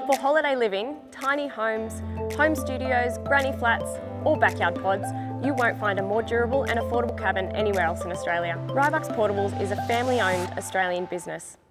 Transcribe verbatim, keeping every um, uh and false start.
For holiday living, tiny homes, home studios, granny flats or backyard pods, you won't find a more durable and affordable cabin anywhere else in Australia. Ryebucks Portables is a family-owned Australian business.